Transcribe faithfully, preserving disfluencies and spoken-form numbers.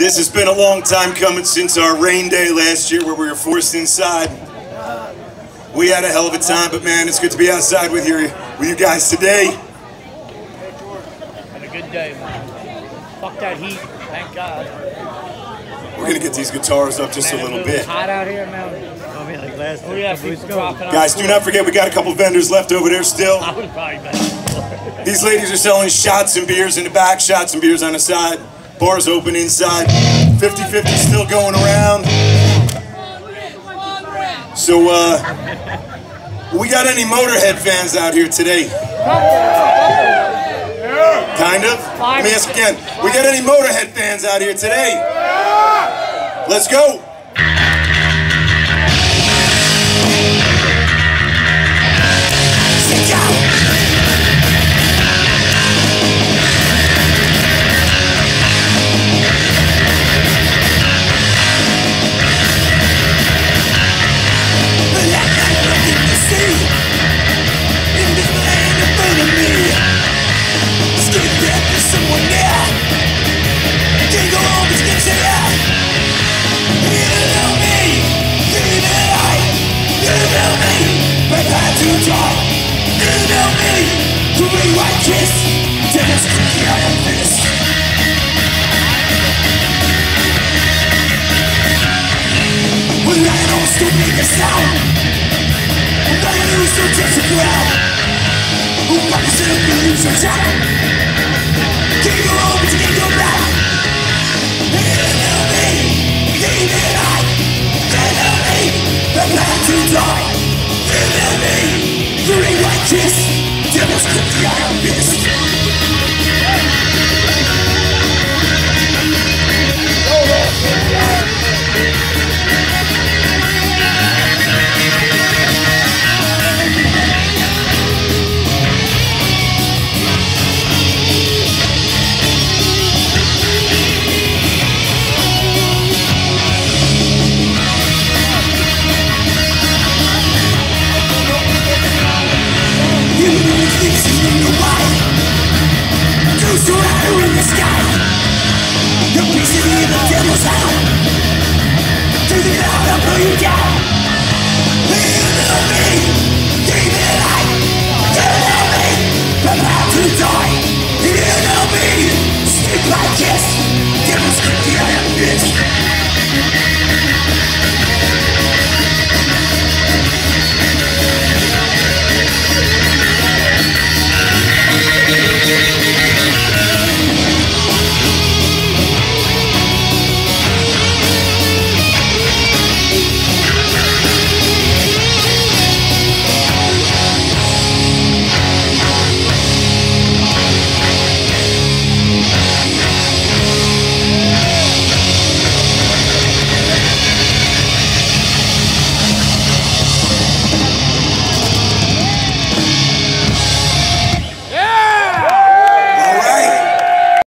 This has been a long time coming since our rain day last year where we were forced inside. We had a hell of a time, but man, it's good to be outside with you, with you guys today. Had a good day, man. Fuck that heat, thank God. We're gonna get these guitars up just Man, a little it bit. was hot out here, man. I mean, like last Oh yeah, people dropping out. Guys, do not forget we got a couple vendors left over there still. I would probably bet. These ladies are selling shots and beers in the back, shots and beers on the side. Bars open inside. fifty fifty still going around. So, uh, we got any Motorhead fans out here today? Kind of? Let me ask again. We got any Motorhead fans out here today? Let's go. Sit down. Yes, devils could be I am this.